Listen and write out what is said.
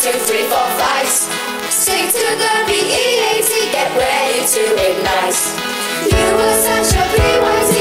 2, 3, 4, 5. Stick to the BEAT, get ready to ignite. You were such a PYT.